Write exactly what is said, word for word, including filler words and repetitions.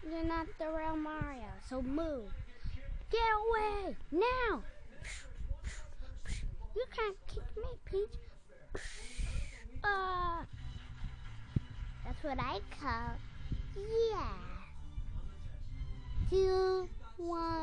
You're not the real Mario, so move. Get away, now! You can't kick me, Peach. Uh, that's what I call, yeah. Two, one.